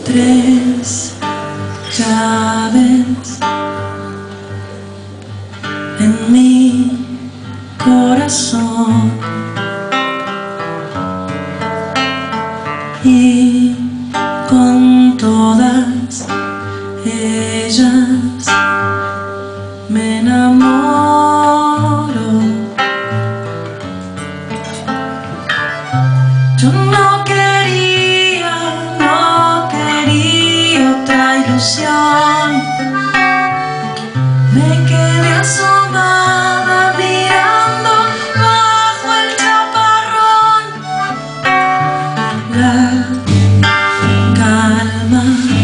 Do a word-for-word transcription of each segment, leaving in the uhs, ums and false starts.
tres llaves en mi corazón, y con todas ellas me enamoro. Yo no quería, no quería otra ilusión. Me quedé asomada mirando bajo el chaparrón. La calma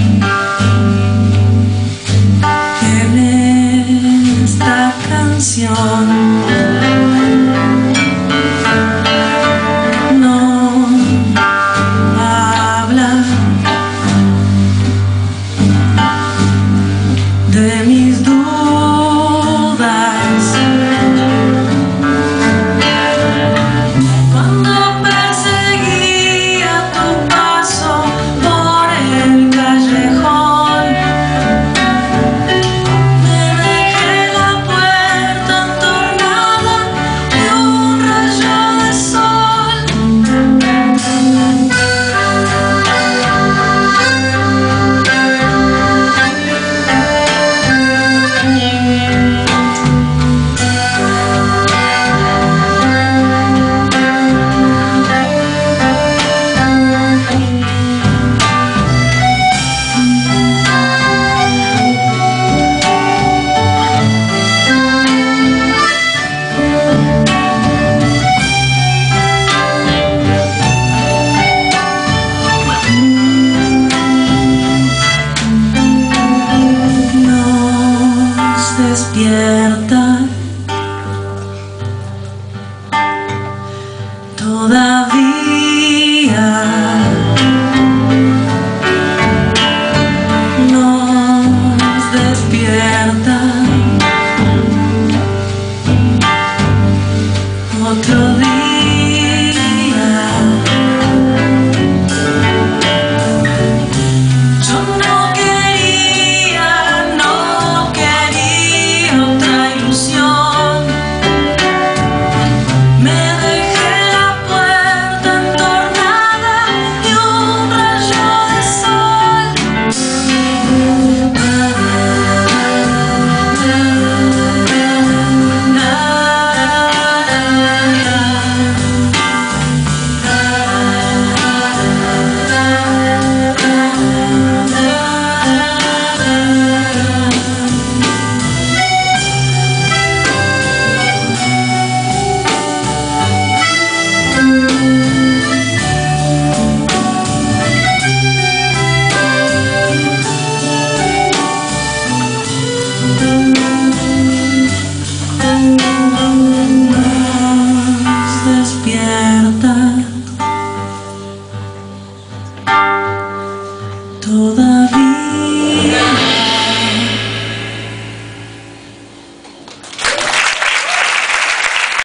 en esta canción no habla de mis dudas. Cuando perseguía tu paso por el callejón, me dejé la puerta entornada de un rayo de sol. Despierta todavía, nos despierta otro día. Yo no quería, no quería otra ilusión. Me dejé la puerta entornada de un rayo de sol. Nos despierta todavía.